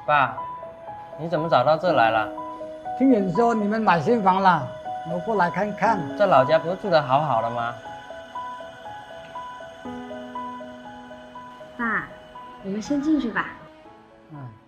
爸，你怎么找到这来了？ 听人说你们买新房了，我过来看看。 在老家不是住得好好的吗？ 爸，我们先进去吧。 嗯。